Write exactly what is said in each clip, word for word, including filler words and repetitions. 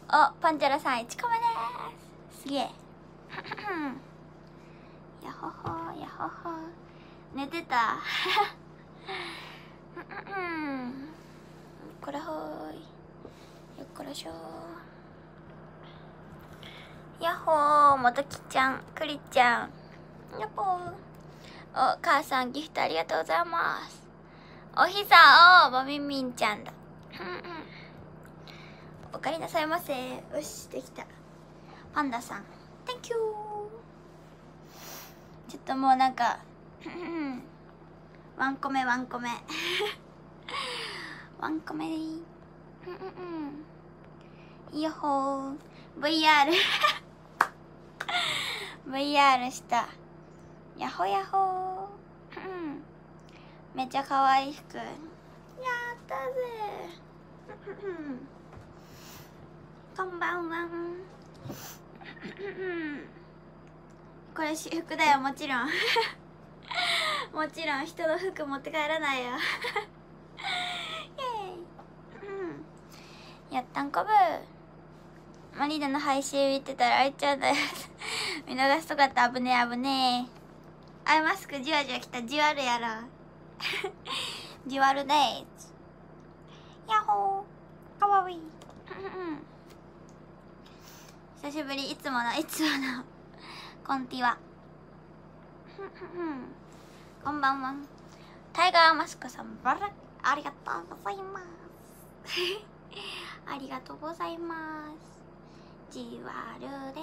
お、パンチャラさんいちこめです。すげえやほほやほほ。寝てたこらほーいよっこらしょー。やっほー、もときちゃん、くりちゃん、やっほー。お、母さんギフトありがとうございます。おひさお、ぼみみんちゃんだおかえりなさいませ。よし、できた。パンダさん Thank you。 ちょっともうなんかワンコメワンコメワンコメでいいいいよほー ブイアール ブイアール したやほやほーめっちゃ可愛い服やったぜこんばんはこれ私服だよ、もちろんもちろん人の服持って帰らないよイエーイやったんこぶマリーナの配信見てたらあいちゃんだよ見逃すとかって危ねえ危ねえ。アイマスクじわじわきた、じわるやろじわるでーす。やっほーかわいい久しぶり、いつものいつものコンティはこんばんは。タイガーマスクさん、バラありがとうございますありがとうございます。じわるで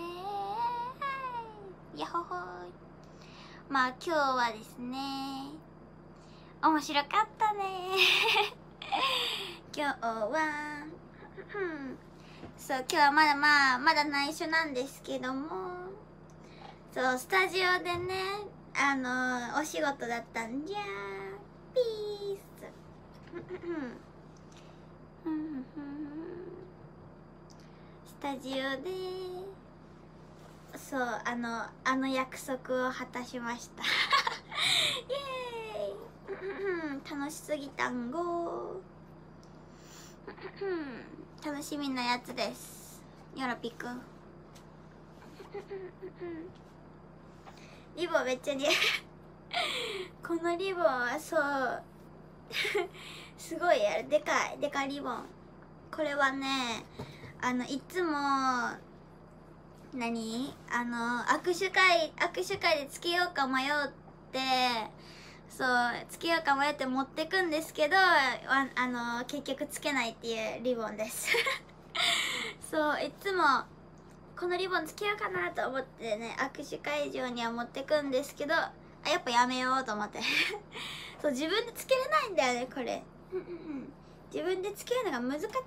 ーやっほほー。まあ今日はですね、面白かったね今日はそう今日はまだまあまだ内緒なんですけども、そうスタジオでねあのお仕事だったんじゃピーススタジオでそうあのあの約束を果たしましたイエーイ楽しすぎたんご楽しみなやつです。よろぴくんリボンめっちゃ似合うこのリボンはそうすごいやるでかいでかいリボン。これはねあのいつも何あの握手会握手会でつけようか迷ってそうつけようか迷って持ってくんですけどああの結局つけないっていうリボンですそういつもこのリボンつけようかなと思ってね握手会場には持ってくんですけどあやっぱやめようと思ってそう自分でつけれないんだよねこれ自分でつけるのが難しい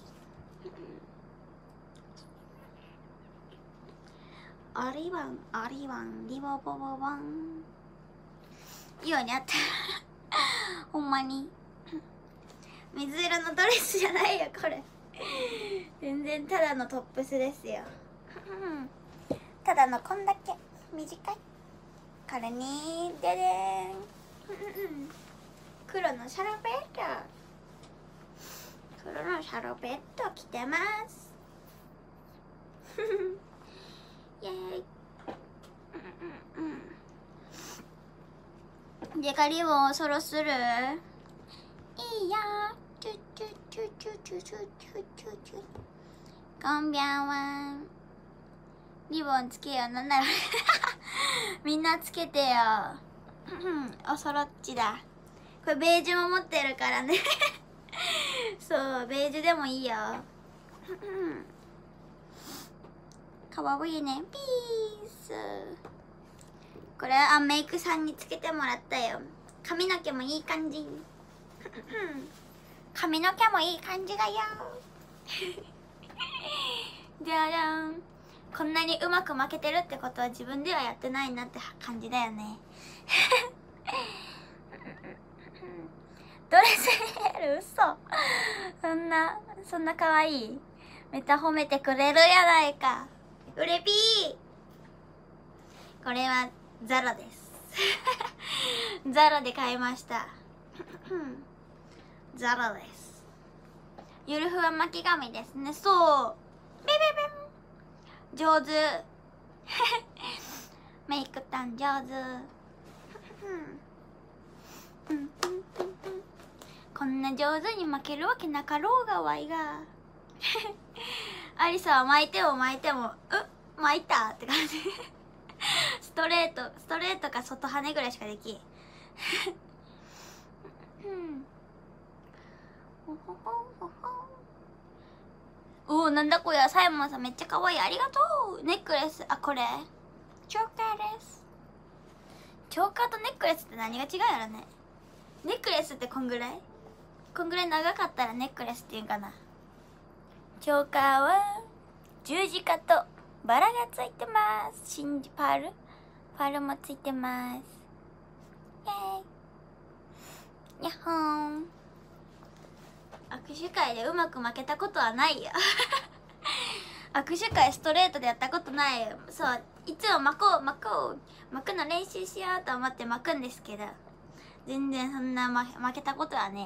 アリワンアリワンリボボボワンようにあったほんまに水色のドレスじゃないよこれ全然ただのトップスですよただのこんだけ短いこれにででーん黒のシャロペット黒のシャロペット着てますイエーイデカリボンをそろするいいやチュチュチュチュチュチュチュチュチュこんばんは。リボンつけようなんならみんなつけてよおそろっちだ。これベージュも持ってるからねそうベージュでもいいよかわいいねピース。これあメイクさんにつけてもらったよ。髪の毛もいい感じ髪の毛もいい感じだよじゃじゃん。こんなにうまく負けてるってことは自分ではやってないなって感じだよねドレスヘル嘘そんなそんな可愛いめっちゃ褒めてくれるやないかうれぴー。これはザロですザロで買いましたザロです。ゆるふわ巻き髪ですね。そう上手メイクタン上手こんな上手に負けるわけなかろうがわいがアリサは巻いても巻いてもう巻いたって感じストレートストレートか外跳ねぐらいしかできんおお、なんだこれ。サイモンさんめっちゃ可愛い、ありがとう。ネックレス、あ、これチョーカーです。チョーカーとネックレスって何が違うやろね。ネックレスってこんぐらいこんぐらい長かったらネックレスっていうんかな。チョーカーは十字架とバラがついてます。真珠パールパールもついてます。イェーイ。やっほーん。握手会でうまく負けたことはないよ握手会ストレートでやったことないよ。そう、いつも巻こう巻こう巻くの練習しようと思って巻くんですけど、全然そんな負け、負けたことはね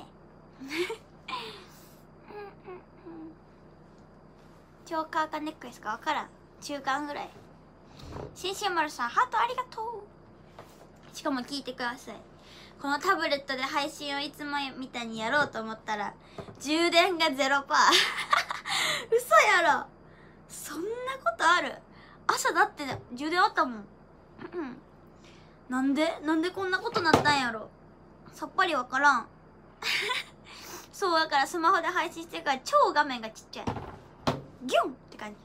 チョーカーかネックレスか分からん。中間ぐらい。しんしんまるさんハートありがとう。しかも聞いてください、このタブレットで配信をいつもみたいにやろうと思ったら充電が ゼロパーセント 嘘やろ。そんなことある？朝だって充電あったもんなんでなんでこんなことなったんやろ、さっぱりわからんそうだからスマホで配信してるから超画面がちっちゃい、ギュンって感じ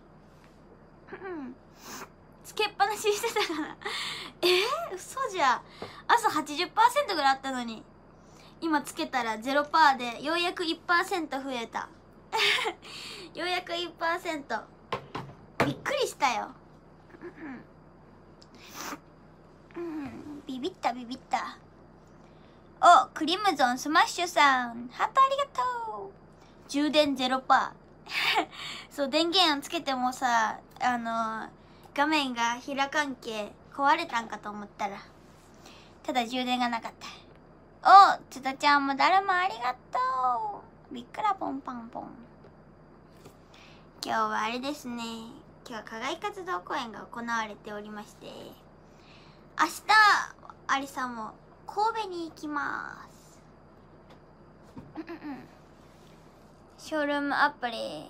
つけっぱなししてたからえー、嘘じゃ。朝 はちじゅっパーセント ぐらいあったのに今つけたら ゼロパーセント でようやく いちパーセント 増えたようやく いちパーセント びっくりしたよビビったビビった。お、クリムゾンスマッシュさんハートありがとう。充電 ゼロパー そう、電源をつけてもさ、あの画面が開かんけ壊れたんかと思ったらただ充電がなかった。お、つたちゃんも誰もありがとう。びっくらポンパンポン。今日はあれですね、今日は課外活動公演が行われておりまして、明日アリさんも神戸に行きますショールームアプリ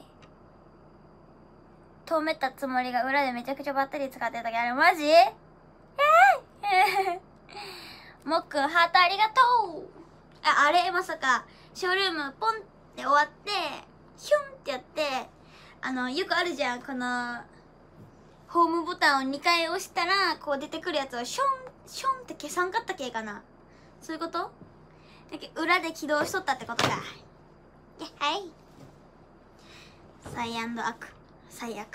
止めたつもりが裏でめちゃくちゃバッテリー使ってた時あれマジ？えー、もっくんハートありがとう。あ、あれまさかショールームポンって終わってヒュンってやってあのよくあるじゃん、このホームボタンをにかい押したらこう出てくるやつをションションって消さんかった系かな。そういうことだけど裏で起動しとったってことか。いや、はいサイアンドアク最悪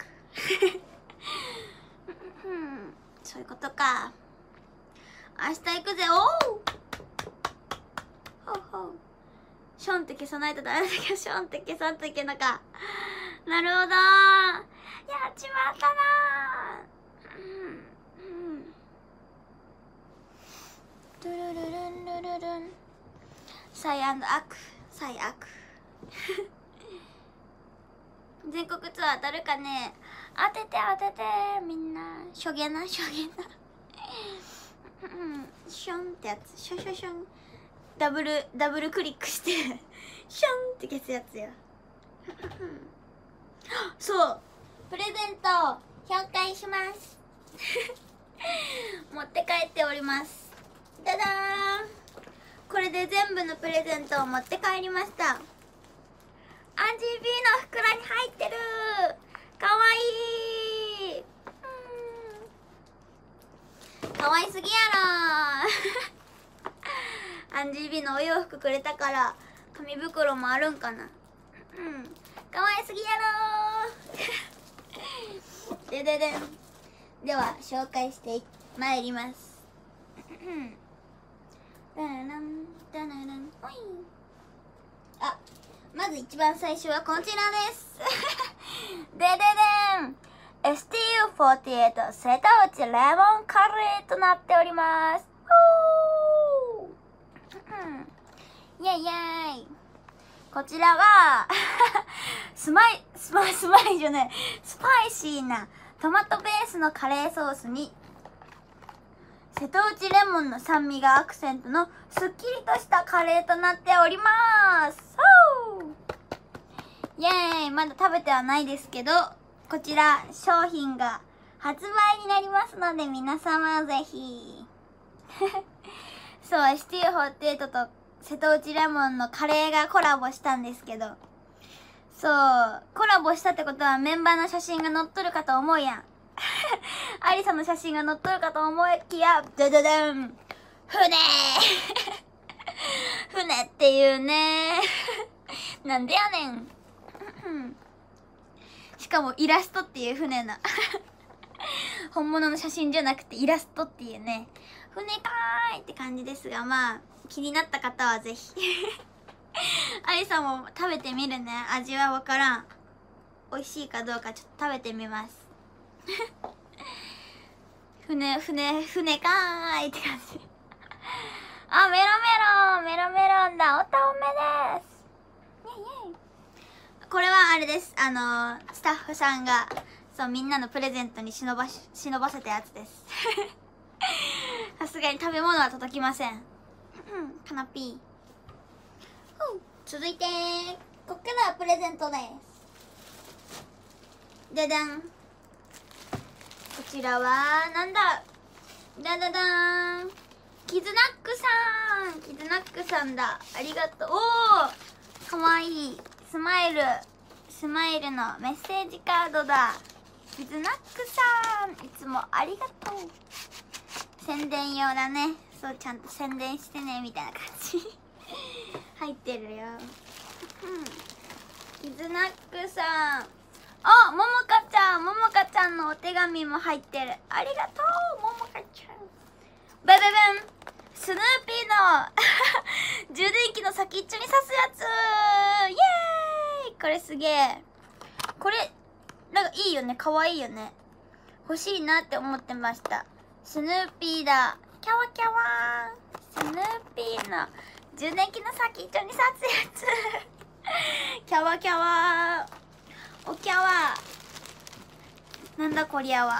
そういうことか。明日行くぜ。おおほうほう。ションって消さないとダメだけどションって消さんといけんのか。なるほど、やっちまったなー。うんうんドゥルルルンルルルンサイアンドアク最悪全国ツアー当たるかね。当てて当ててみんな。しょげなしょげなションってやつ、ショショションダブルダブルクリックしてションって消すやつやそうプレゼント紹介します持って帰っております。ダダーン、これで全部のプレゼントを持って帰りました。アンジー ビー の袋に入ってる。かわいい。かわいすぎやろアンジー ビー のお洋服くれたから紙袋もあるんかな。うん、かわいすぎやろでででん。では紹介してまいりますあ、まず一番最初はこちらですでででん エスティーユーフォーティーエイト 瀬戸内レモンカレーとなっております。イェイイェイ。こちらはスマイスマイスマイじゃないスパイシーなトマトベースのカレーソースに瀬戸内レモンの酸味がアクセントのすっきりとしたカレーとなっております。そうイエーイ。まだ食べてはないですけど、こちら商品が発売になりますので、皆様ぜひそう、エスティーフォーティーエイトと瀬戸内レモンのカレーがコラボしたんですけど、そう、コラボしたってことはメンバーの写真が載っとるかと思うやんアリサの写真が載っとるかと思いきや、ドドドン船船っていうねなんでやねんしかもイラストっていう船な本物の写真じゃなくてイラストっていうね、船かーいって感じですが、まあ気になった方はぜひアリさんも食べてみるね。味はわからん、美味しいかどうかちょっと食べてみます船船船かーいって感じあ、メロメロンメロメロンだ、おたおめです。イェイイェイ。これはあれです、あのー、スタッフさんがそうみんなのプレゼントに忍ばし忍ばせたやつですさすがに食べ物は届きませんうんカナピー。続いてこっからはプレゼントです。でだん、こちらはなんだ、だだだーん、キズナックさん、キズナックさんだ、ありがとう。おー、かわいいスマイル、スマイルのメッセージカードだ。キズナックさん、いつもありがとう。宣伝用だね。そう、ちゃんと宣伝してねみたいな感じ入ってるよ。うん、キズナックさん、あ、ももかちゃん、ももかちゃんのお手紙も入ってる。ありがとう、ももかちゃん。ブブブン、スヌーピーの充電器の先っちょに刺すやつ、イエーイ。これすげえ、これなんかいいよね、かわいいよね。欲しいなって思ってました。スヌーピーだ、キャワキャワー。スヌーピーの充電器の先っちょに刺すやつキャワキャワー、おキャワー、なんだこりゃは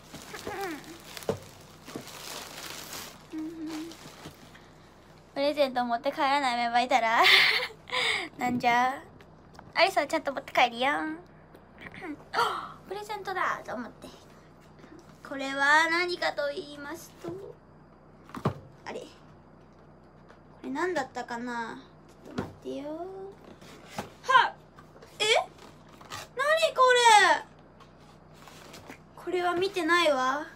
プレゼント持って帰らないメンバーいたらなんじゃ、アリサはちゃんと持って帰るやんプレゼントだと思って。これは何かと言いますと、あれこれ何だったかな、ちょっと待ってよ。はっ、え、何これ、これは見てないわ。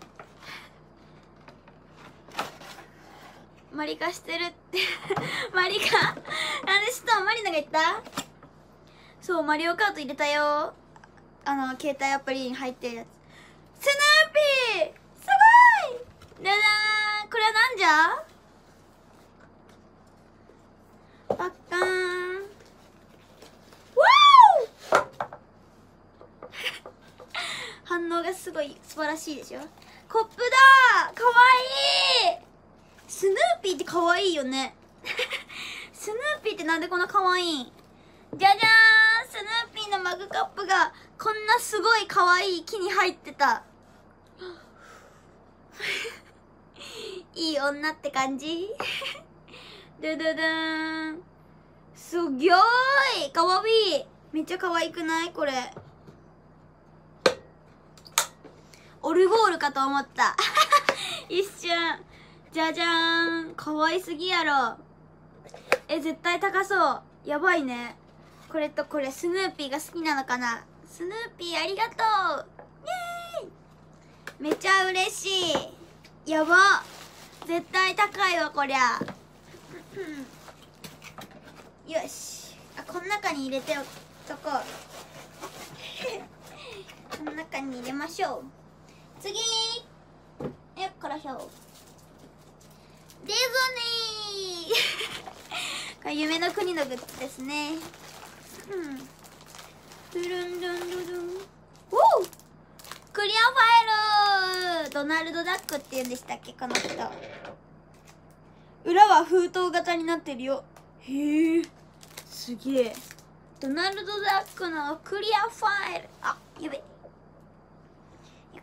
マリカしてるってマリカなんで知ったの、マリナが言った。そう、マリオカート入れたよ、あの携帯アプリに入ってるやつ。スヌーピー、すごい。でだーん、これはなんじゃ、パッカーン、わー反応がすごい素晴らしいでしょ。コップだー、かわいい。スヌーピーってかわいいよねスヌーピーってなんでこんなかわいいん。じゃじゃーん、スヌーピーのマグカップがこんなすごいかわいい木に入ってたいい女って感じドゥドゥドゥーン、すぎょーい、かわいい。めっちゃかわいくないこれ。オルゴールかと思った一瞬。じゃじゃーん、かわいすぎやろ。え、絶対高そう。やばいね。これとこれ、スヌーピーが好きなのかな。スヌーピーありがとう、イエーイ。めちゃ嬉しい。やば、絶対高いわこりゃよし、あ、この中に入れておこうこの中に入れましょう。次、よっこらしょ。ディズニーこれ夢の国のグッズですね。うんドゥルンドゥンドゥルン、おお、クリアファイル。ドナルドダックって言うんでしたっけこの人。裏は封筒型になってるよ。へえ、すげえ。ドナルドダックのクリアファイル、あ、やべ、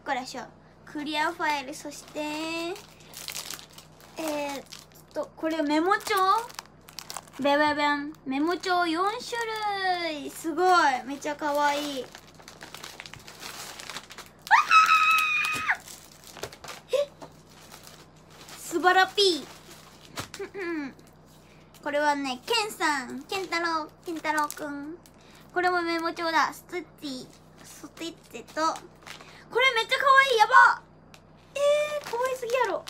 からしよう。クリアファイル、そしてえー、っとこれメモ帳、ベベベン、メモ帳よん種類、すごい、めっちゃかわいい。え、すばらピーこれはね、ケンさん、ケンタロウ、ケンタロウくん。これもメモ帳だ。スティッチ、スティッチと、これめっちゃかわいい、やば。えー、かわいすぎやろ。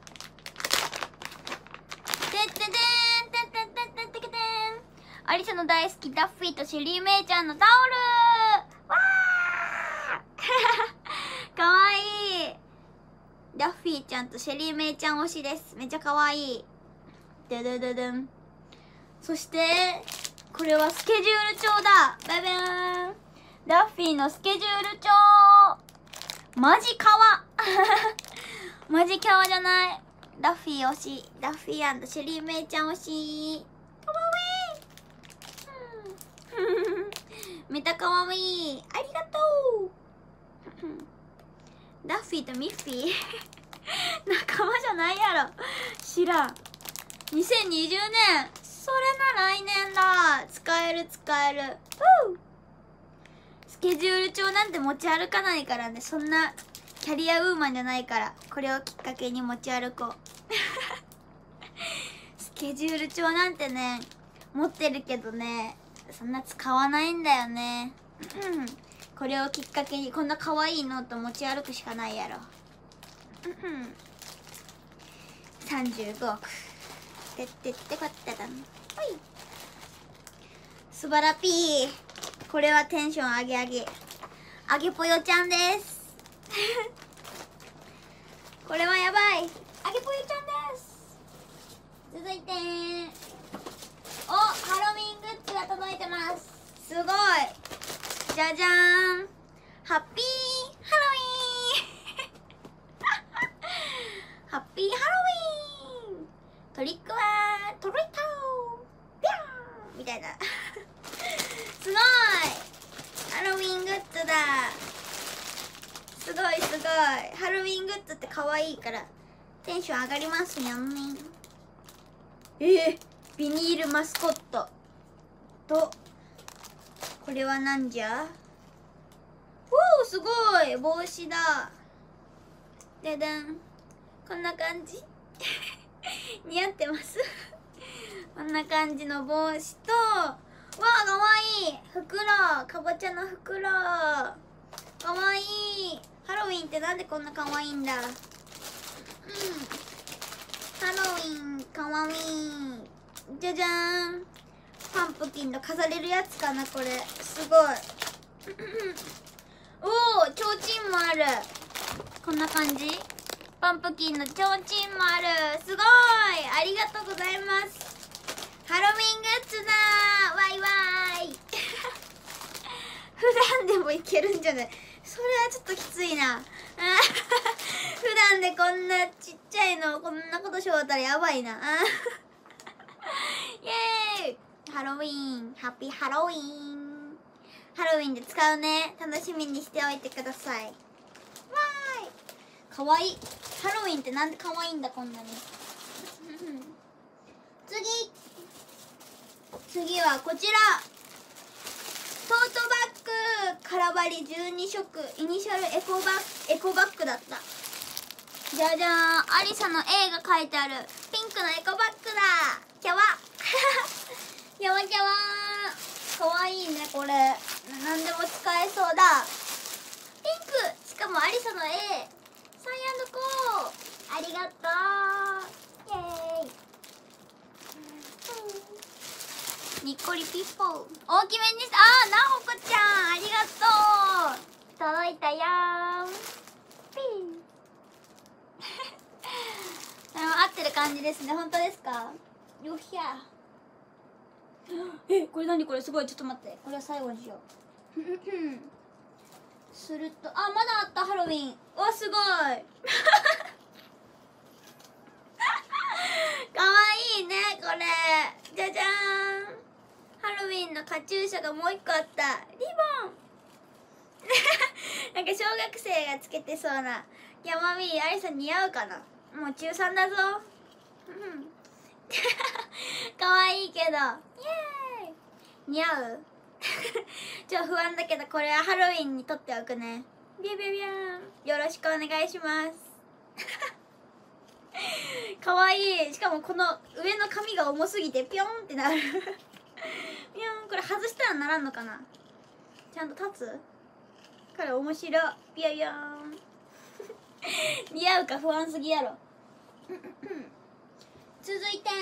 てっててーん、てってってってってけてーん。アリサの大好きダッフィーとシェリーメイちゃんのタオル。わーかわいい。ダッフィーちゃんとシェリーメイちゃん推しです。めっちゃかわいい。ででででん。そしてこれはスケジュール帳だ。バイバーン。ダッフィーのスケジュール帳。マジかわマジかわじゃない。ダッフィー推し。ダッフィー&シェリーメイちゃん推し。かわいいめたかわいい。ありがとうダッフィーとミッフィー仲間じゃないやろ。知らん。にせんにじゅうねん、それな来年だ。使える使える。スケジュール帳なんて持ち歩かないからね。そんなキャリアウーマンじゃないから、これをきっかけに持ち歩こうスケジュール帳なんてね、持ってるけどね、そんな使わないんだよねこれをきっかけにこんな可愛いノート持ち歩くしかないやろさんじゅうごおくてってってこっただん。ほい。すばらピー。これはテンション上げ上げ。あげぽよちゃんですこれはやばい。あげぽよちゃんです。続いてお、ハロウィングッズが届いてます。すごい。じゃじゃーん。ハッピーハロウィーンハッピーハロウィーン。トリックはトリットビャーンみたいなすごい。ハロウィングッズだ。すごいすごい。ハロウィングッズって可愛いからテンション上がりますよね。えー、ビニールマスコットと、これはなんじゃ。おー、すごい。帽子だ。ででん。こんな感じ似合ってますこんな感じの帽子と、わあ、かわいい袋。かぼちゃの袋。かわいい。ハロウィンってなんでこんなかわいいんだ。うん。ハロウィンかわいい。じゃじゃーん。パンプキンの飾れるやつかなこれ。すごいおお、ちょうちんもある。こんな感じ。パンプキンのちょうちんもある。すごい。ありがとうございます。ハロウィングッズだー。わいわーい普段でもいけるんじゃない。それはちょっときついな普段でこんなちっちゃいのこんなことしようったらやばいなイエーイ。ハロウィン、ハッピーハロウィン。ハロウィンで使うね。楽しみにしておいてください。わーい。かわいい。ハロウィンってなんでかわいいんだこんなに次次はこちら。トートバッグ。空張りじゅうにしょく。イニシャルエコバッグ、エコバッグだった。じゃじゃーん。アリサの A が書いてあるピンクのエコバッグだ。キャワキャワキャワー。かわいいねこれ。何でも使えそうだ。ピンク。しかもアリサの A。サイアンドコー。ありがとう。イエーイ。にっこりピッポー。大きめにした。あー、なほこちゃんありがとう。届いたよー。ピー合ってる感じですね。本当ですか。よっひゃえ、これ何これ。すごい。ちょっと待って、これは最後にしようすると、あ、まだあった。ハロウィン。うわ、すごいかわいいねこれ。じゃじゃーん。ハロウィンのカチューシャがもう一個あった。リボンなんか小学生がつけてそうな。いやマミー、ありさん似合うかな。もう中さんだぞ。うんかわいいけどイエーイ。似合うちょっと不安だけど、これはハロウィンに撮っておくね。ビュービュービューン、よろしくお願いしますかわいい。しかもこの上の髪が重すぎてピョンってなるピョン。これ外したらならんのかな。ちゃんと立つ。これ面白い。ビヨヨーン似合うか不安すぎやろ続いて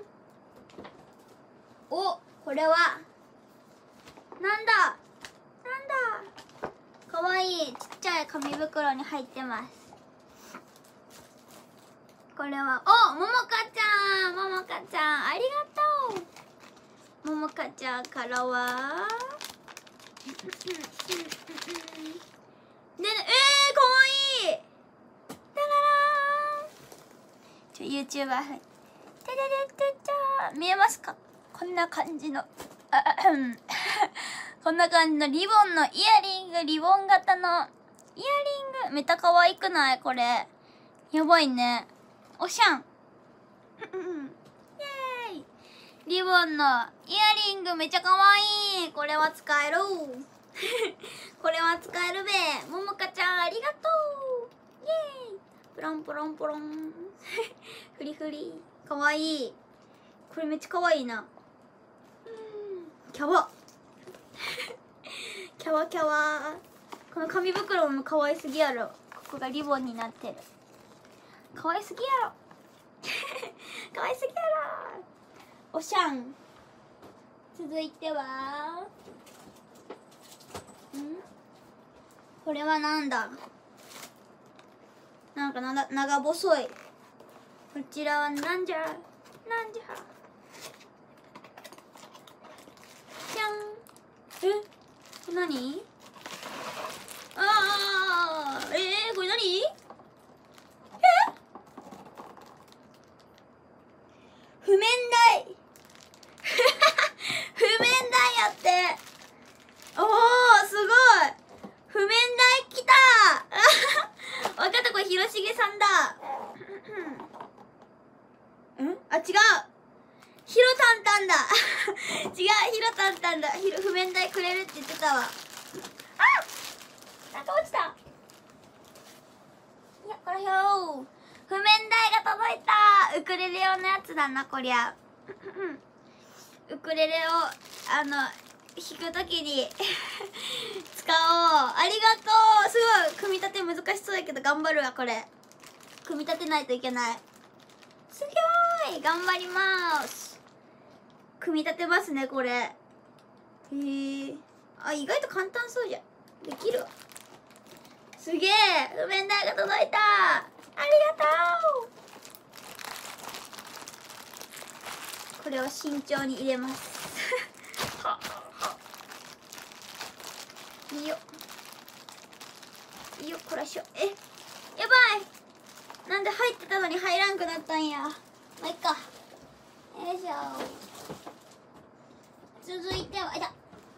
お、これはなんだなんだ。かわいいちっちゃい紙袋に入ってます。これはお、ももかちゃん、ももかちゃんありがとう。ももかちゃんからはで、えー、かわいい。だらーん。ちょ YouTuber はいててててちゃー見えますか。こんな感じのこんな感じのリボンのイヤリング、リボン型のイヤリング、めっちゃ可愛くない？これやばいね。おしゃんイエーイ。リボンのイヤリングめっちゃ可愛い。これは使えるこれは使えるべ。ももかちゃんありがとうイエーイ。プロンプロンプロンフリフリかわいい。これめっちゃかわいいな。キャワキャワキャワ。この紙袋もかわいすぎやろ。ここがリボンになってる。かわいすぎやろかわいすぎやろ。おしゃん。続いてはんこれはなんだ。なんかな長細い。こちらはなんじゃなんじゃじゃん。え、これ何。あー、えー、これ何。え譜面台譜面台やって。おー、すごい。譜面台来たわかった、これ広重さんだんあ、違う、ヒロタンタンだ違う、ヒロタンタンだ。ヒロ譜面台くれるって言ってたわ。あ、なんか落ちた。いや、これよ、譜面台が届いた。ウクレレ用のやつだな、こりゃウクレレをあの弾くときに使おう。ありがとう。すごい組み立て難しそうやけど頑張るわ。これ組み立てないといけない。すごい頑張ります。組み立てますねこれ。へえ、あ、意外と簡単そうじゃん。できるわ。すげえ、譜面台が届いた。ありがとう。これを慎重に入れますいいよいいよ、こらしょ。え、やばい。なんで入ってたのに入らんくなったんや。まあ、いっか。よいしょ。続いては、いた。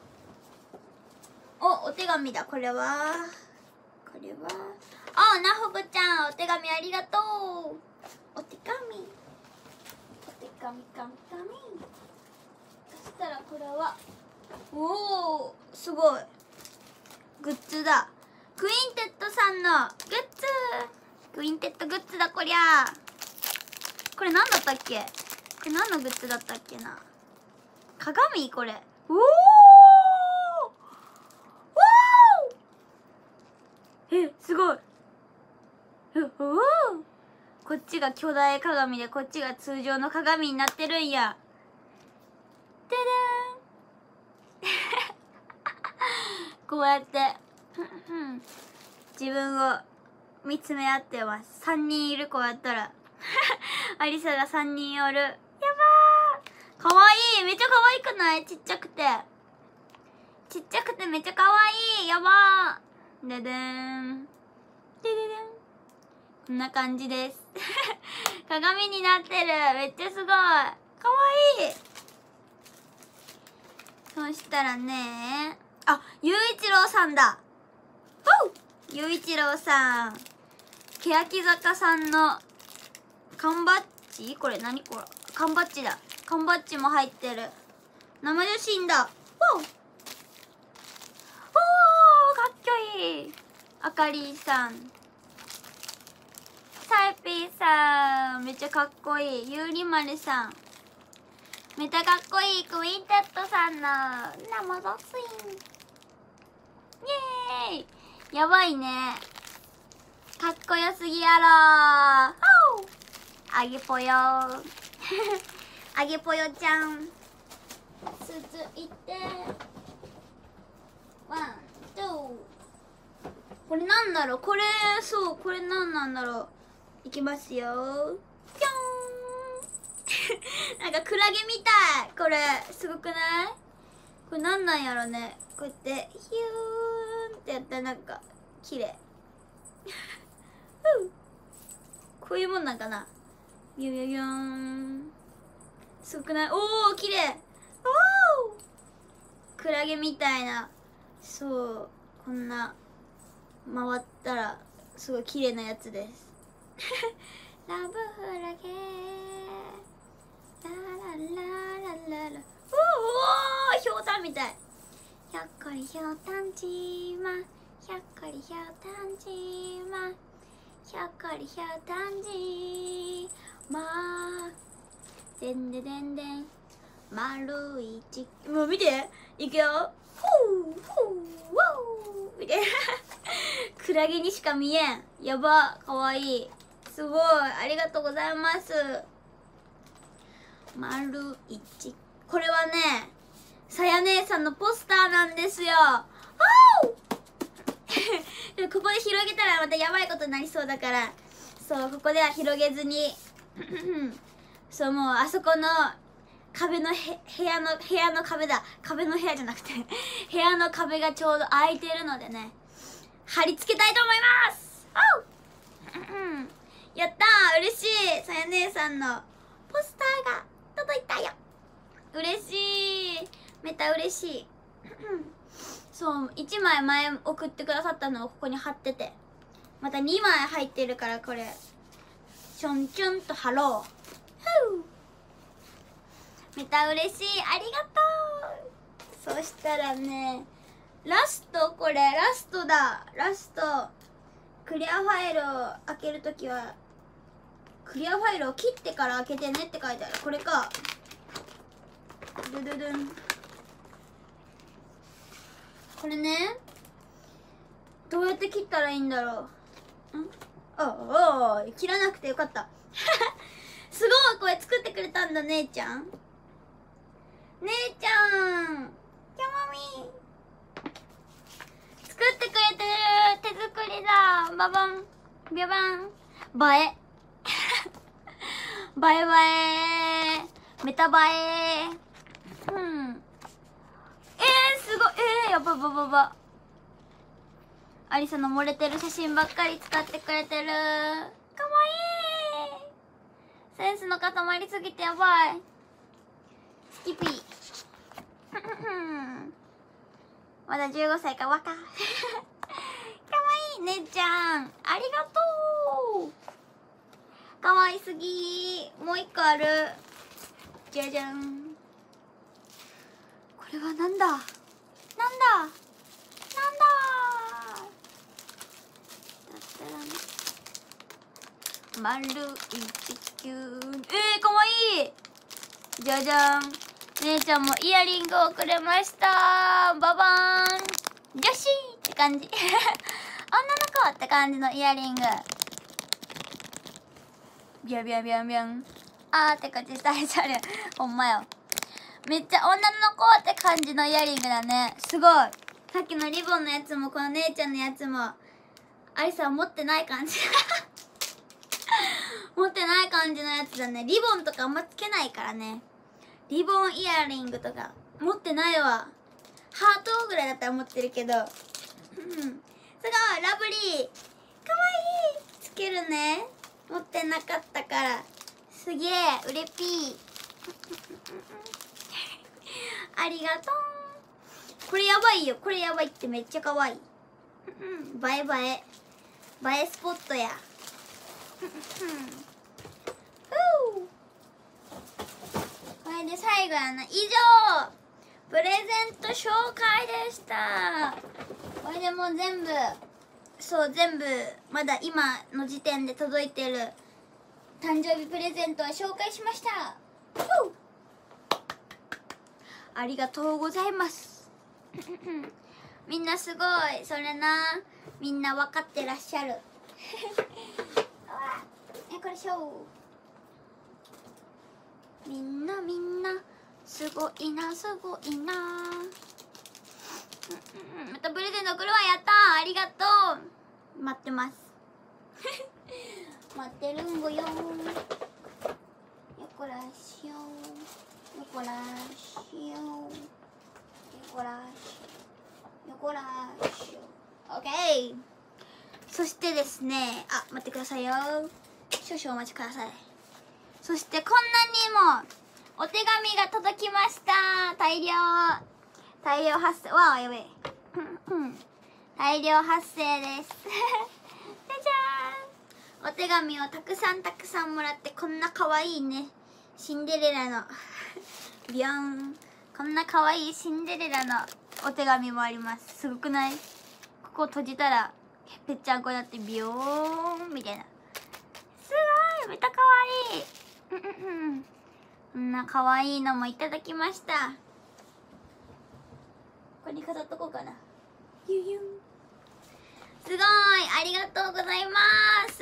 お、お手紙だ。これはこれはあ、なほこちゃん、お手紙ありがとう。お手紙お手紙紙紙。そしたらこれはおお、すごいグッズだ。クインテッドさんのグッズ。クインテッドグッズだこりゃ。これ何だったっけ。これ何のグッズだったっけな。鏡。これおおえ、すごい。おお、こっちが巨大鏡でこっちが通常の鏡になってるんや。ででーんこうやって自分を見つめ合ってます。さんにんいる。こうやったらアリサがさんにんおる。やばー、かわいい。めっちゃかわいくない？ちっちゃくてちっちゃくてめっちゃかわいい。やばー。ででーんでででん、こんな感じです鏡になってる。めっちゃすごいかわいい。そしたらね、あ、ゆういちろうさんだ。おうゆういちろうさん、欅坂さんの缶バッジ、これ何これ、缶バッジだ、缶バッジも入ってる。生写真だ。おおー、かっこいい。あかりさん、サイピーさんめっちゃかっこいい。ゆうりまるさんめっちゃかっこいい。クインテットさんの生雑炊、イエーイ、やばいね、かっこよすぎやろー。あげぽよあげぽよちゃん、続いてワン、ツー、これなんだろう、これ、そう、これなんなんだろう。いきますよ、ぴょーんなんかクラゲみたい、これすごくない？これなんなんやろね。こうやってヒューンってやったらなんか綺麗こういうもんなんかな。ビュビュビューン、すごくない？おお、綺麗。おお、クラゲみたいな、そう、こんな回ったらすごい綺麗なやつですラブフラゲララララララ、おお、ひょうたんみたい。ひょっこりひょうたんじま、ひょっこりひょうたんじま、ひょっこりひょうたんじま、でんででんでん、丸いち、もう見て、いくよ、ふうふうわう、見てクラゲにしか見えん。やば、かわいい、すごい、ありがとうございます。丸一、これはね、さや姉さんのポスターなんですよ。でもここで広げたらまたやばいことになりそうだから、そう、ここでは広げずにそう、もうあそこの壁のへ部屋の部屋の壁だ、壁の部屋じゃなくて部屋の壁がちょうど開いてるのでね、貼り付けたいと思います。やったー、嬉しい。さや姉さんのポスターが届いたよ。嬉しい、めっちゃ嬉しいそう、いちまい前送ってくださったのをここに貼ってて、またにまい入ってるから、これちょんちょんと貼ろう。めっちゃ嬉しい、ありがとう。そしたらね、ラスト、これラストだ、ラスト。クリアファイルを開けるときはクリアファイルを切ってから開けてねって書いてある。これか。ドゥドゥドゥン、これね、どうやって切ったらいいんだろう。んああ、切らなくてよかったすごい、これ作ってくれたんだ、姉ちゃん。姉ちゃん、キャマミ作ってくれてる、手作りだ。ババンビャバン、映え映え映え、メタ映え。うん、えー、すごい、えー、やばばばば。アリサの漏れてる写真ばっかり使ってくれてる。かわいい。センスの塊すぎてやばい。スキピーまだじゅうごさいか、若かわいい。姉ちゃんありがとう。かわいすぎ。もう一個ある。じゃじゃん。これはなんだなんだなんだ丸い地球、えー、かわいい。じゃじゃん。姉ちゃんもイヤリングをくれました。ババーン、女子って感じ女の子って感じのイヤリング。ビャビャビャビャン、あーって感じされちゃう。ほんまよ、めっちゃ女の子って感じのイヤリングだね。すごい。さっきのリボンのやつもこの姉ちゃんのやつもアリサは持ってない感じ持ってない感じのやつだね。リボンとかあんまつけないからね。リボンイヤリングとか持ってないわ。ハートぐらいだったら持ってるけどうん、すごいラブリー、かわいい。つけるね、持ってなかったから。すげえうれぴーありがとう。これやばいよ、これやばいって、めっちゃかわいいうん映え映え映えスポットやこれで最後やな。以上プレゼント紹介でした。これでもう全部そう全部まだ今の時点で届いてる誕生日プレゼントは紹介しました。ありがとうございますみんなすごいそれな、みんな分かってらっしゃるえこれしょう。みんなみんなすごいなすごいなまたプレゼント来るわ。やったー、ありがとう。待ってます待ってるんごよ。よこらしようよこらしようよこらしよこらしよう。オッケー。そしてですね、あ、待ってくださいよ。少々お待ちください。そしてこんなにもお手紙が届きました。大量大量発生。わあやべえ大量発生ですじゃじゃーん。お手紙をたくさんたくさんもらって、こんなかわいいねシンデレラのビヨーン、こんなかわいいシンデレラのお手紙もあります。すごくない？ここを閉じたらぺっちゃんこになってビヨーンみたいな。すごいめっちゃかわいいこんなかわいいのもいただきました。ここに飾っとこうかな。ゆゆん。すごいありがとうございます。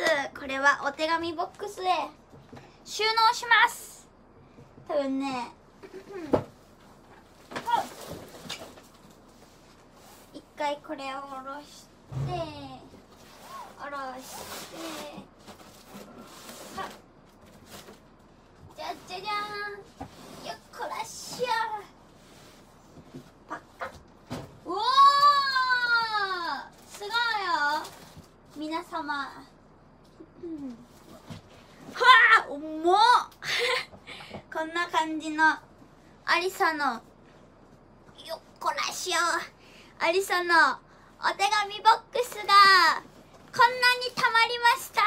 これはお手紙ボックスへ収納します。多分ね一回これを下ろして下ろしてはっじゃじゃじゃーん。よっこらっしゃパッカッ。おーすごいよ皆様うんはあ重っこんな感じのアリサのよっこらっしゃアリサのお手紙ボックスがこんなにたまりました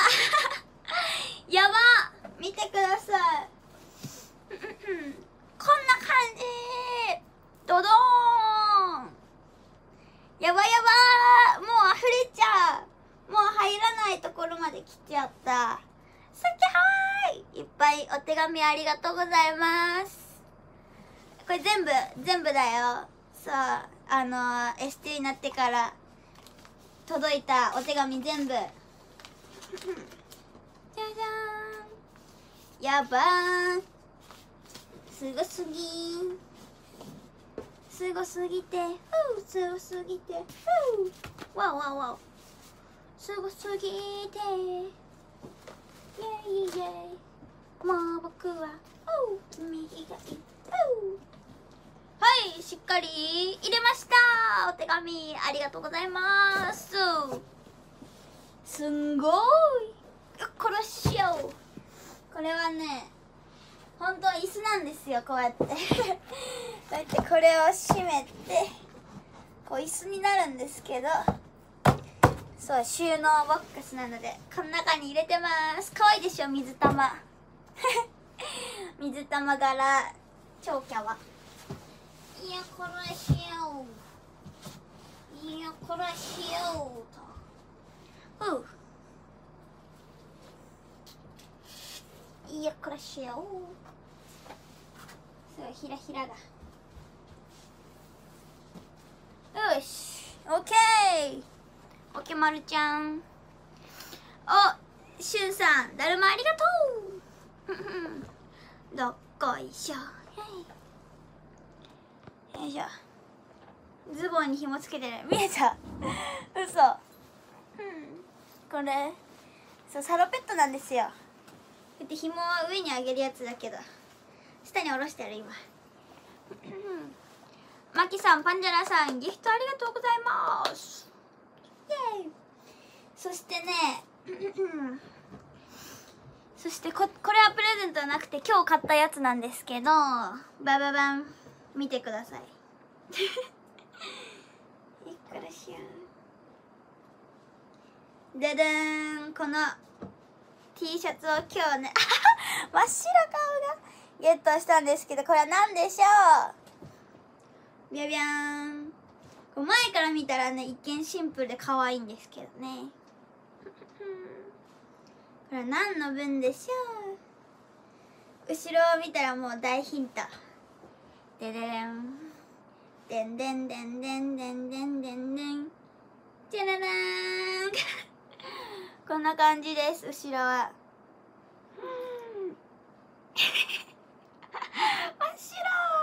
やば見てくださいこんな感じドドーン。やばやばもう溢れちゃう。もう入らないところまで来ちゃった。すきはーい。いっぱいお手紙ありがとうございます。これ全部全部だよ。そうあの エスティー になってから届いたお手紙全部じゃじゃーん。やばーんすごすぎーすごすぎてふうすごすぎてふうわおわおわおすごすぎてイェイイェイもう僕はお君以外はいしっかり入れました。お手紙ありがとうございます。すんごーいよっこらっしゃお。これはね本当は椅子なんですよ。こうやってこうやってこれを閉めてこう椅子になるんですけど、そう収納ボックスなのでこの中に入れてます。かわいいでしょ水玉水玉柄超キャワ。いやこらしよういやこらしようとういやこらしよう。すごいひらひらが。よしオッケーオッケーまるちゃん。おしゅんさんだるまありがとうどっこいしょよいしょ。ズボンに紐つけてる。見えた嘘これそうサロペットなんですよ。こうやって紐は上に上げるやつだけど下に下ろしてる今マキさんパンジャラさんギフトありがとうございますイエーイ。そしてねそしてここれはプレゼントじゃなくて今日買ったやつなんですけど、バババン見てくださいいくらしよででーん、この T シャツを今日ね真っ白顔がゲットしたんですけど、これは何でしょう。ビャビャーン。こう前から見たらね、一見シンプルで可愛いんですけどねこれは何の分でしょう。後ろを見たらもう大ヒント。でででんでんでんでんでんでんでんでんでんじゃららーんこんな感じです。後ろは真っ白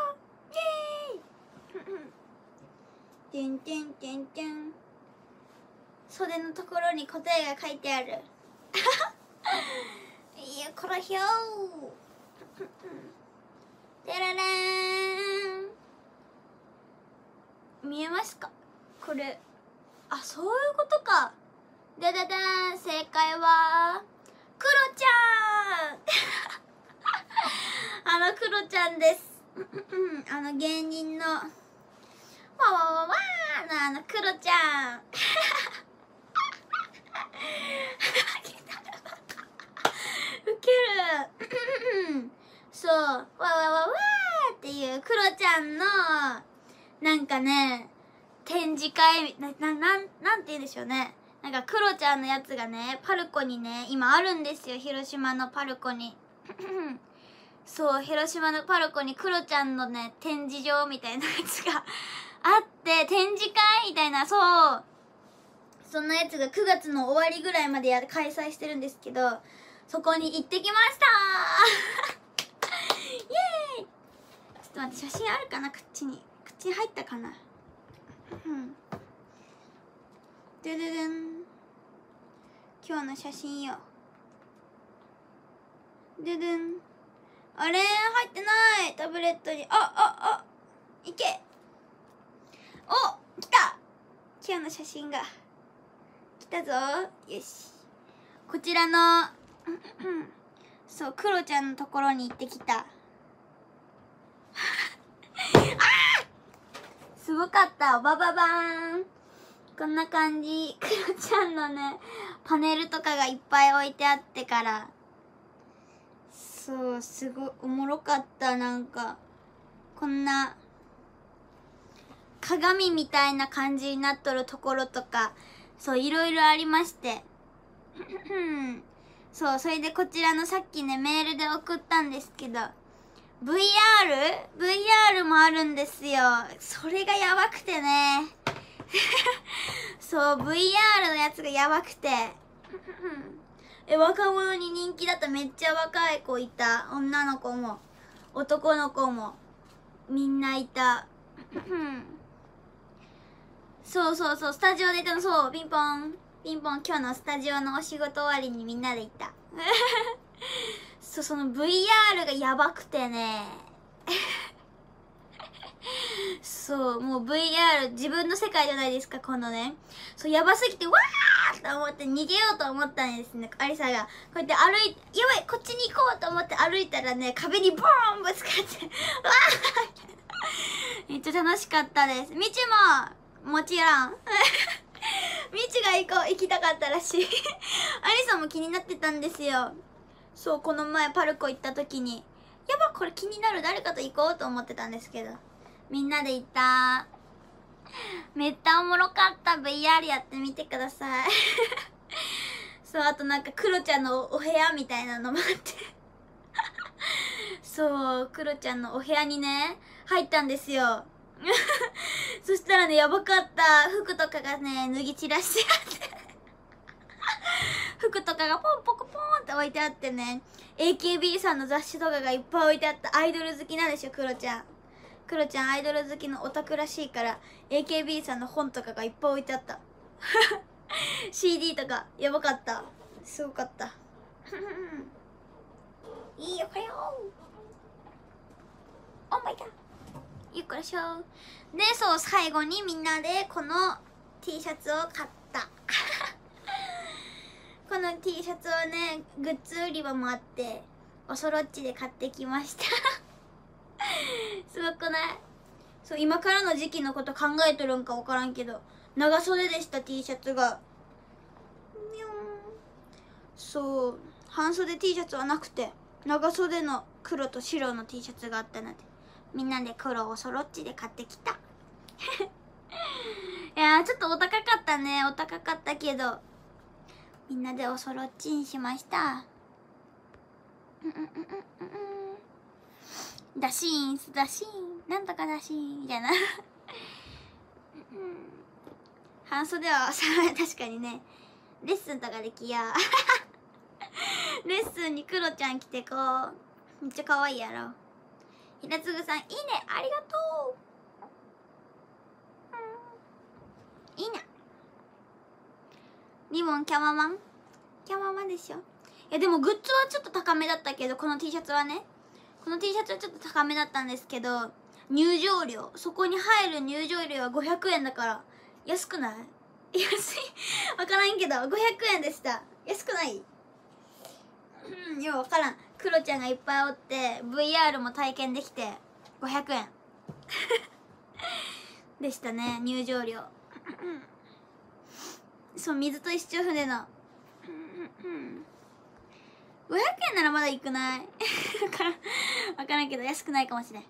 イエーイてんてんてんてん。袖のところに答えが書いてあるいやこらひょーてららーん。見えますかこれ。あ、そういうことか。でででーん、正解はクロちゃんあのクロちゃんですあの芸人のわわわわーのあのクロちゃんウケるそうわわわわーっていうクロちゃんのなんかね展示会なななんなんて言うんでしょうね。なんかクロちゃんのやつがねパルコにね今あるんですよ。広島のパルコにそう広島のパルコにクロちゃんのね展示場みたいなやつがあって展示会みたいな、そうそんなやつがくがつの終わりぐらいまでや開催してるんですけど、そこに行ってきましたイエーイ。ちょっと待って、写真あるかな。口に口に入ったかな。うんでででん、今日の写真よ。ででん、あれ入ってないタブレットに。あああいけ。お来た。今日の写真が来たぞ。よし、こちらのそうクロちゃんのところに行ってきたあすごかった。おばばばーん。こんな感じ。クロちゃんのねパネルとかがいっぱい置いてあってから、そうすごいおもろかった。なんかこんな鏡みたいな感じになっとるところとか、そういろいろありましてそう、それでこちらのさっきねメールで送ったんですけど ブイアール?ブイアール もあるんですよ。それがやばくてねそう ブイアール のやつがやばくてえ若者に人気だった。めっちゃ若い子いた。女の子も男の子もみんないたそうそうそう、スタジオでいたの。そうピンポンピンポン、今日のスタジオのお仕事終わりにみんなでいたそう、その ブイアール がやばくてねそうもう ブイアール 自分の世界じゃないですか。このねそうやばすぎてわーと思って逃げようと思ったんですね。アリサがこうやって歩いて、やばいこっちに行こうと思って歩いたらね壁にボーンぶつかってわーめっちゃ楽しかったです。みちももちろんみちが行こう行きたかったらしいアリサも気になってたんですよ。そうこの前パルコ行った時にやばこれ気になる、誰かと行こうと思ってたんですけどみんなで行った。めっちゃおもろかった。 ブイアール やってみてくださいそうあとなんかクロちゃんのお部屋みたいなのもあってそうクロちゃんのお部屋にね入ったんですよそしたらねやばかった。服とかがね脱ぎ散らしてあって服とかがポンポコポンって置いてあってね エーケービー さんの雑誌とかがいっぱい置いてあった。アイドル好きなんでしょクロちゃん。クロちゃんアイドル好きのオタクらしいから エーケービー さんの本とかがいっぱい置いてあったシーディー とかやばかった。すごかったいいよこれよオーマイガーよっこらしょで、そう最後にみんなでこの T シャツを買ったこの T シャツはねグッズ売り場もあっておそろっちで買ってきましたすごくない？そう今からの時期のこと考えとるんか分からんけど長袖でした。 T シャツがミそう半袖 T シャツはなくて長袖の黒と白の T シャツがあったのでみんなで黒をそろっちで買ってきたいやーちょっとお高かったね。お高かったけどみんなでおそろっちにしました。ダシーンスダシーンなんとかダシーンみたいな半袖はさ確かにねレッスンとかできやレッスンにクロちゃん来てこうめっちゃ可愛いやろ。ひらつぐさんいいねありがとう。いいね。リボンキャママンキャママでしょ。いやでもグッズはちょっと高めだったけどこの T シャツはねこの T シャツはちょっと高めだったんですけど入場料そこに入る入場料はごひゃくえんだから安くない？安い分からんけどごひゃくえんでした。安くない？うんいや分からん。クロちゃんがいっぱいおって ブイアール も体験できてごひゃくえんでしたね入場料そう水と一緒船のごひゃくえんならまだいくない分からん分からんけど安くないかもしれん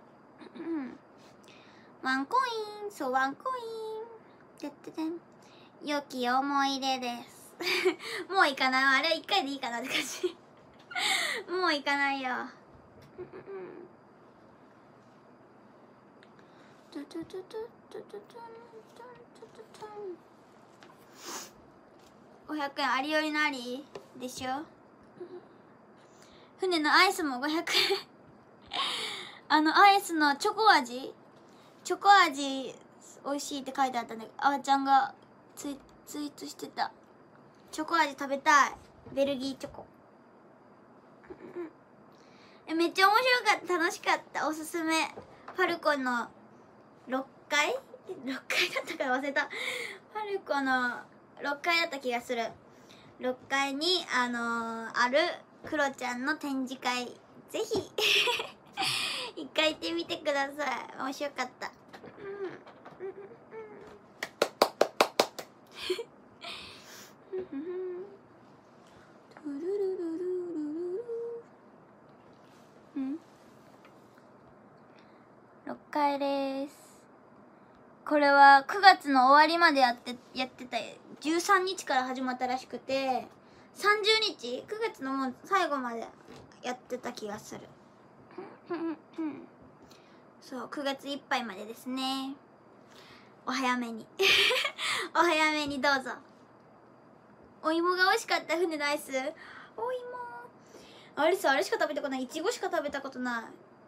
ワンコインそうワンコインてっててん良き思い出ですもういかないあれいっかいでいいかなって感じもういかないよごひゃくえんありよりのありでしょ。船のアイスもごひゃくえんあのアイスのチョコ味チョコ味美味しいって書いてあったんであーちゃんがツイツイートしてた。チョコ味食べたい。ベルギーチョコえめっちゃ面白かった。楽しかった。おすすめファルコンのろっかいろっかいだったから忘れた。ファルコンのろっかいだった気がする。ろっかいにあのー、あるクロちゃんの展示会ぜひ一回行ってみてください。面白かったろっかいです。これはくがつの終わりまでやってやってたじゅうさんにちから始まったらしくてさんじゅうにちくがつのもう最後までやってた気がするそうくがついっぱいまでですね。お早めにお早めにどうぞ。お芋が美味しかった。船のアイスお芋あれさあれしか食べたことない。いちごしか食べたことない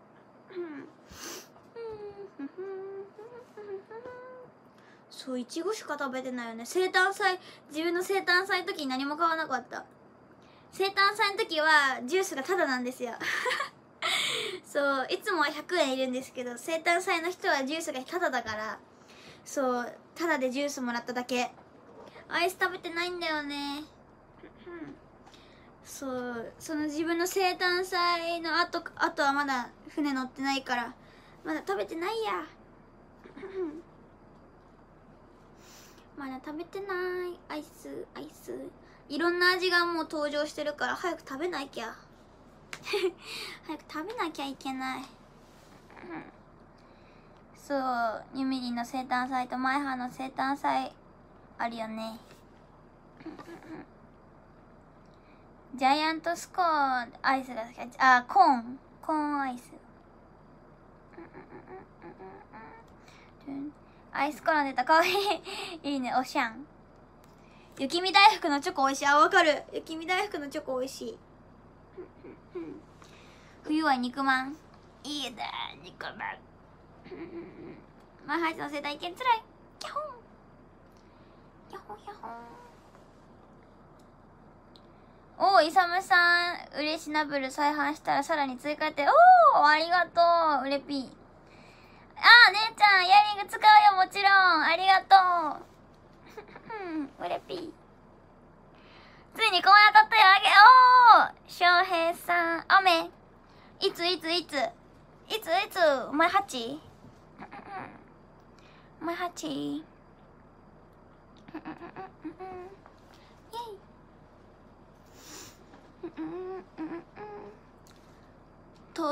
そういちごしか食べてないよね。生誕祭自分の生誕祭の時に何も買わなかった。生誕祭の時はジュースがタダなんですよそういつもはひゃくえんいるんですけど生誕祭の人はジュースがタダだからそうタダでジュースもらっただけ。アイス食べてないんだよねそうその自分の生誕祭のあとあとはまだ船乗ってないからまだ食べてないやまだ食べてないアイスアイスいろんな味がもう登場してるから早く食べなきゃ早く食べなきゃいけないそうゆみりんの生誕祭とマイハーの生誕祭あるよねジャイアントスコーンアイスが好き。あコーンコーンアイスアイスコーン出たかわいいいいねおしゃん。雪見大福のチョコおいしい。あわかる雪見大福のチョコおいしい冬は肉まんいいだ肉まんマイハイツの生態験つらいキャホンキャホンキャホンおーイサムさんうれしナブル再販したらさらに追加っておーありがとううれぴー。あー姉ちゃんイヤリング使うよもちろんありがとううれぴー。ついに公演当たったよあげおー翔平さん雨いついついついついつお前はちお前はちイェイ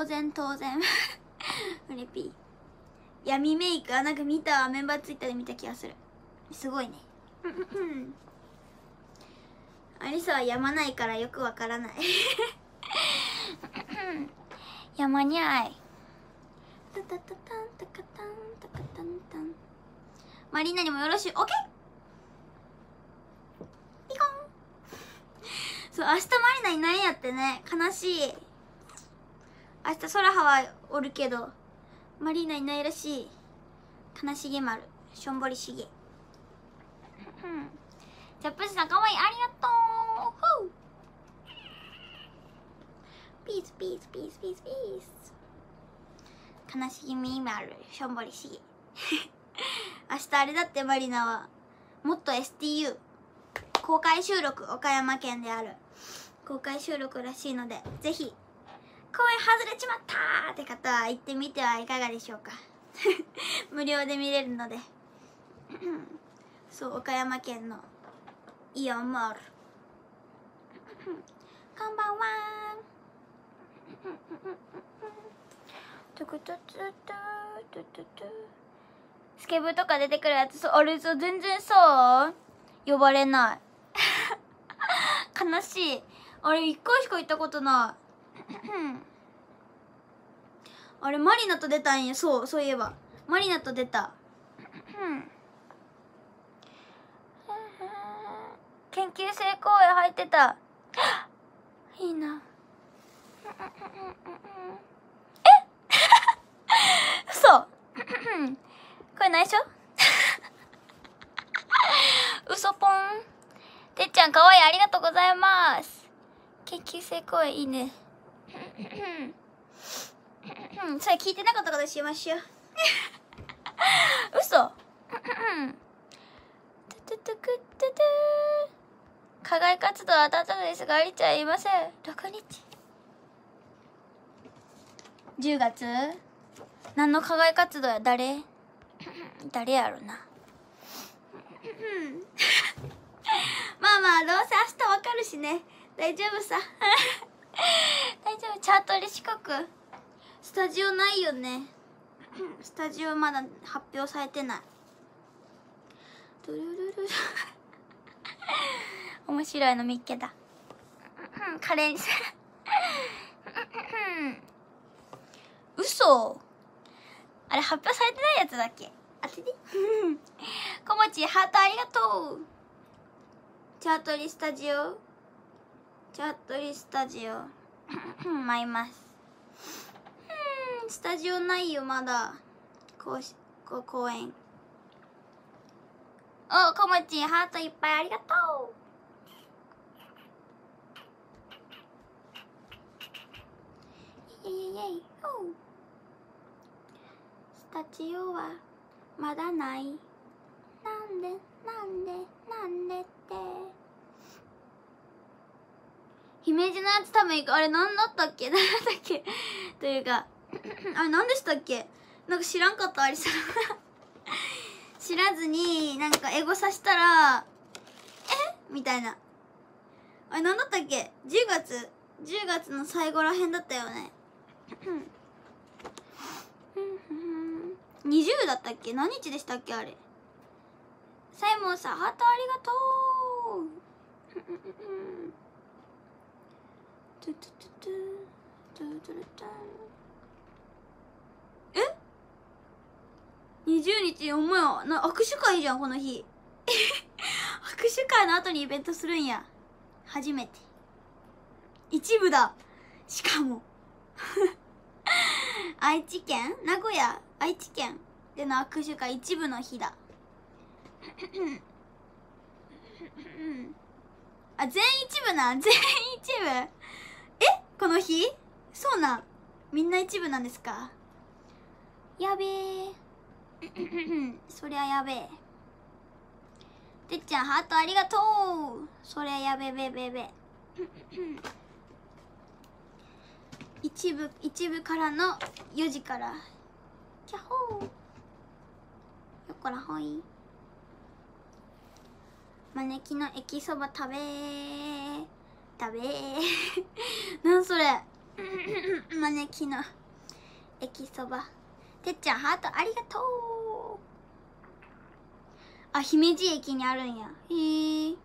当然当然フレピー闇メイク、あ、なんか見た、メンバーツイッターで見た気がする。すごいねアリサはやまないからよくわからないやまにゃい。タタタタンタカタンタカタンタン。マリーナにもよろしい。オッケーピコンそう、明日マリナいないんやってね。悲しい。明日ソラハはおるけどマリーナいないらしい。悲しげ丸しょんぼりしげじゃあプシさんかわいい、ありがとう。ピースピースピースピースピース。悲しみ丸しょんぼりしげ明日あれだって。マリナはもっと エスティーユー 公開収録、岡山県である公開収録らしいので、ぜひ公演外れちまったーって方は行ってみてはいかがでしょうか無料で見れるのでそう、岡山県のイオンモールこんばんはトゥクトゥトゥトゥトゥトゥトゥ。スケブとか出てくるやつ、そう、あれ、そう、全然さ呼ばれない悲しい。あれいっかいしか行ったことないあれマリナと出たんや。そう、そういえばマリナと出た研究生公演入ってたいいなえ嘘これ内緒嘘ポン。てっちゃんかわいい、ありがとうございます。研究生公演いいねそれ聞いてなかったことしましょう嘘トゥトゥトゥクトゥトゥ。課外活動当たったのですが、ありちゃんいません。ろくにちじゅうがつ何の課外活動や。誰誰やろなまあまあどうせ明日わかるしね、大丈夫さ大丈夫。チャートリ四国スタジオないよねスタジオまだ発表されてないドゥルルル面白いの見っけだカレーにする嘘、あれ発表されてないやつだっけ。当ててこもちハートありがとう。チャートリスタジオチャートリスタジオ舞いますスタジオないよまだ。こうしこう公演。お、こもちハートいっぱいありがとう。イエイイエイイエイ。スタジオはまだない。なんでなんでなんでって。姫路のやつ多分いいか。あれ何だったっけ何だったっけというかあれ何でしたっけ。なんか知らんかった。ありさ知らずになんかエゴさしたらえみたいな。あれ何だったっけ。じゅうがつじゅうがつの最後らへんだったよねにじゅうだったっけ。何日でしたっけあれ。サイモンさんハートありがとうえにじゅうにちお前やな。握手会じゃんこの日握手会の後にイベントするんや。初めて。一部だしかも愛知県名古屋愛知県での握手会一部の日だあ、全員一部なん。全員一部。えこの日そうなん。みんな一部なんですか。やべえそりゃやべえ。てっちゃんハートありがとう。そりゃやべべべべ一部一部からのよじからキャッホーよっこらほい。招きの駅そば食べー食べーなんそれ招きの駅そば。てっちゃんハートありがとう。あ、姫路駅にあるんや。へえ。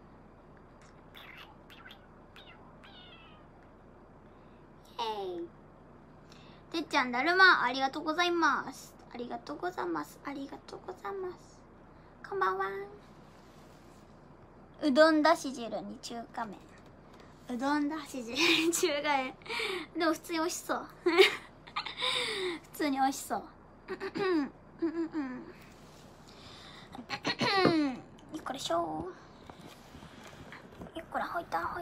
てっちゃんだるまありがとうございます。ありがとうございます。ありがとうございます。こんばんは。うどんだし汁に中華麺。うどんだし汁に中華麺。でも普通に美味しそう。普通に美味しそう。うんうんうん。よっこらしょ。よっこらほいたほい。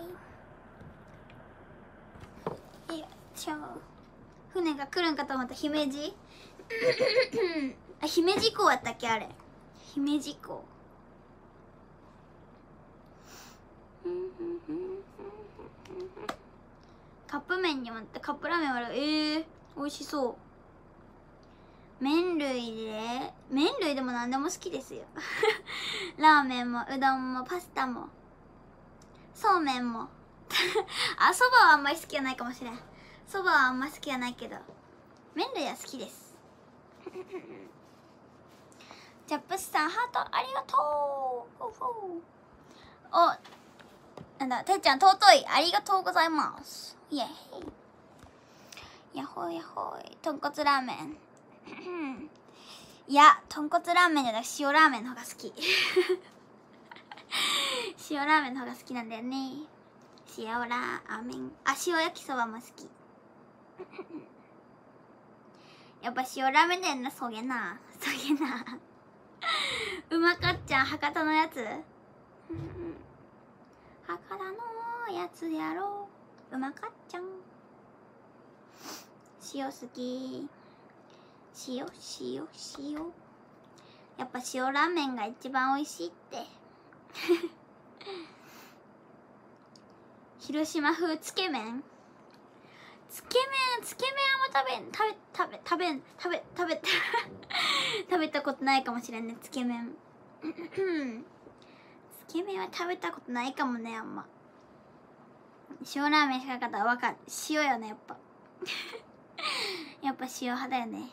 よいしょ。船が来るんかと思った。姫路あ、姫路港やったっけあれ。姫路港。カップ麺にもカップラーメンある。えー、美味しそう。麺類で麺類でも何でも好きですよラーメンもうどんもパスタもそうめんもあ、そばはあんまり好きじゃないかもしれん。そばはあんまり好きじゃないけど麺類は好きですジャップスさんハートありがとう。お、なんだ、てっちゃん尊いありがとうございます。イエーイ。やほいやほい。豚骨ラーメンいや、豚骨ラーメンじゃなくて塩ラーメンの方が好き塩ラーメンの方が好きなんだよね。塩ラーメン、あ、塩焼きそばも好きやっぱ塩ラーメンだよな。そげなそげなうまかっちゃん博多のやつ博多のやつやろう。うまかっちゃん塩好き。塩塩塩やっぱ塩ラーメンが一番美味しいって広島風つけ麺つけ麺つけ麺あんま食べん食べ食べ食べん食べ食べ食べたことないかもしれんね。つけ麺つけ麺は食べたことないかもね。あんま塩ラーメンしかなかったら分かる。塩よねやっぱやっぱ塩派だよね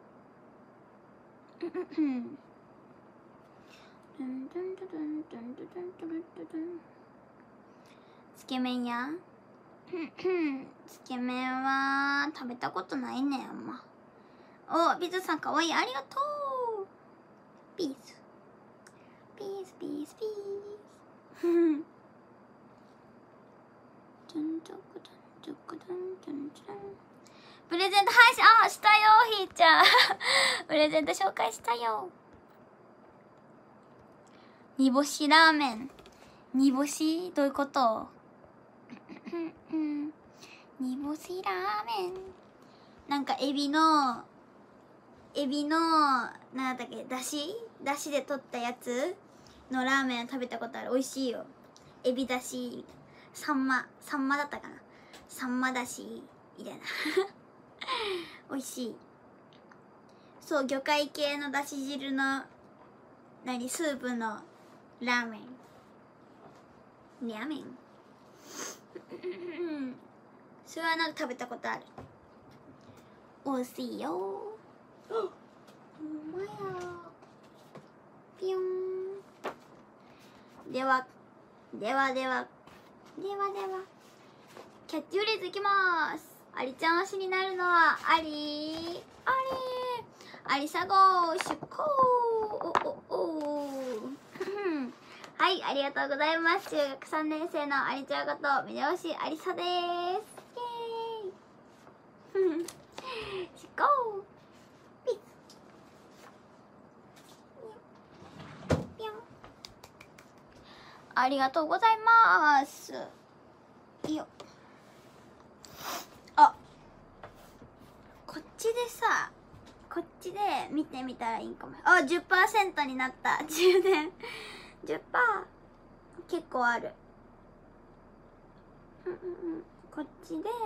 つけ麺やつけ麺は食べたことないねあんま。お、ビズさんかわいいありがとう。ピースピースピースピースプレゼント配信あしたよ。ひーちゃんプレゼント紹介したよ。煮干しラーメン。煮干しどういうこと煮干しラーメンなんかエビのエビのなんだっけだしだしで取ったやつのラーメン食べたことある。美味しいよ。エビだしサンマサンマだったかな。サンマだしみたいな美味しい。そう魚介系のだし汁の何スープのラーメンラーメンそれはなんか食べたことある。美味しいよ。うまやピヨン。ではではではではではキャッチフレーズいきます。ありちゃん推しになるのはありあれありさご出航おおおはい、ありがとうございます。中学さんねん生のありちゃんことみねおしありさです。イエーイ出航ピッピョン。ありがとうございます。いいよ。あ、こっちでさこっちで見てみたらいいかも。あ、じゅっパーセント になった。充電 じゅっパーセント 結構ある。うんうんうん。こっちで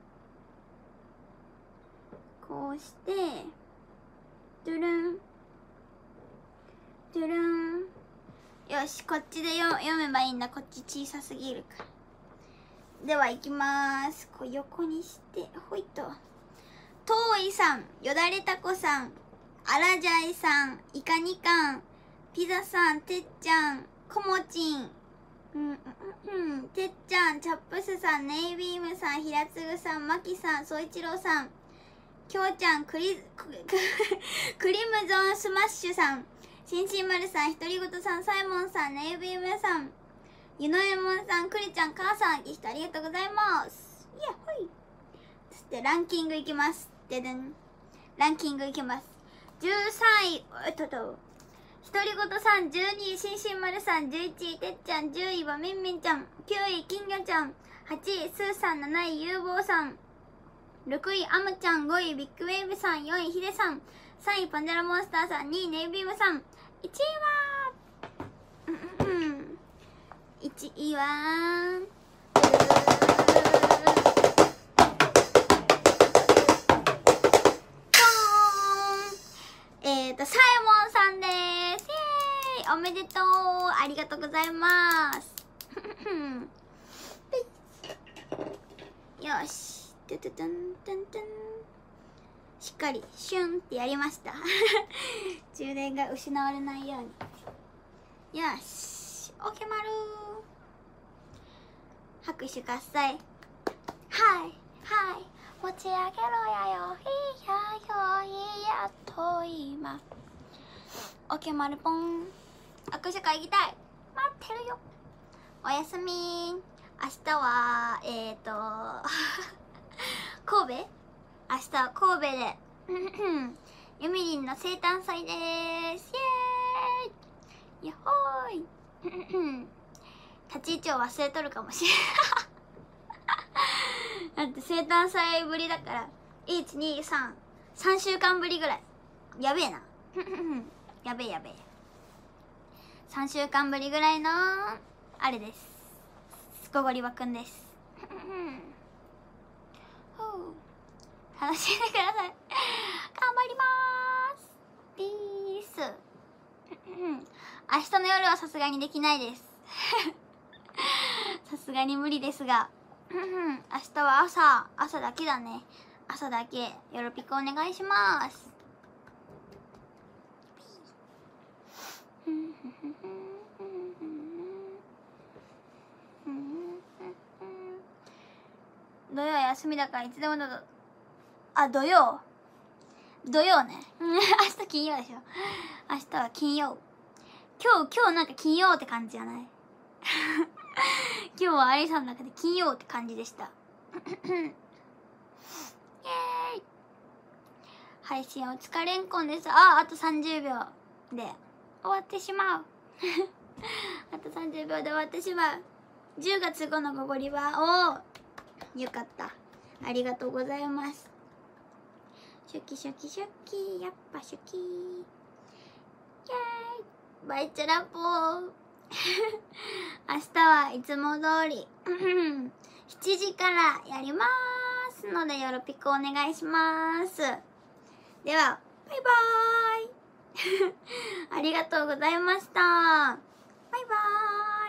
こうしてドゥルンドゥルン。よし、こっちで読読めばいいんだ。こっち小さすぎるから。 では行きます。こう横にしてほいと。遠いさん、よだれたこさん、あらじゃいさん、いかにかん、ピザさん、てっちゃん、こもちん、うんうんうん、てっちゃん、チャップスさん、ネイビームさん、ひらつぐさん、まきさん、そういちろうさん、きょうちゃん、クリククリムゾンスマッシュさん、しんしんまるさん、ひとりごとさん、サイモンさん、ネイビームさん、ゆのえもんさん、くりちゃん、母さん、ぎひとありがとうございます。いやほい。そしてランキングいきます。ででん。ランキングいきます。じゅうさんい、えっとと、ひとりごとさん、じゅうにい、しんしんまるさん、じゅういちい、てっちゃん、じゅういはみんみんちゃん、きゅうい、金魚ちゃん、はちい、スーさん、なない、ゆうぼうさん、ろくい、アムちゃん、ごい、ビッグウェーブさん、よんい、ヒデさん、さんい、パンジャラモンスターさん、にい、ネイビームさん、いちいは、うんうんうん、いちいは、えーと、サイモンさんです。イエーイ、おめでとう。ありがとうございます。よし。トゥトゥトントントン。しっかりシュンってやりました。充電が失われないように。よし。オケマル。拍手喝采。はい。はい。持ち上げろやよ。いやよいやっと今。オケマルポン。握手会行きたい。待ってるよ。おやすみ。明日はえっ、ー、と神戸。明日は神戸でゆみりんの生誕祭です。イエーイ。やっほーい。立ち位置を忘れとるかもしれないだって生誕祭ぶりだからいちにさん さんしゅうかんぶりぐらい。やべえなやべえやべえ。さんしゅうかんぶりぐらいのあれです。ゴゴリバくんです楽しんでください。頑張りまーす。ピース。明日の夜はさすがにできないです。さすがに無理ですが、明日は朝、朝だけだね。朝だけ、よろぴくお願いします。土曜休みだからいつでもどうぞ。あ、土曜土曜ね。明日金曜でしょ。明日は金曜。今日、今日なんか金曜って感じじゃない今日はアリさんの中で金曜って感じでした。イエーイ。配信お疲れんこんです。あ、あとさんじゅうびょうで終わってしまう。あとさんじゅうびょうで終わってしまう。じゅうがつごのゴゴリは、おーよかった。ありがとうございます。シュキシュキシュキ、やっぱシュキー。イエーイ。バイチャラポー。明日はいつも通りしちじからやりますので、よろぴくお願いします。ではバイバーイありがとうございました。バイバーイ。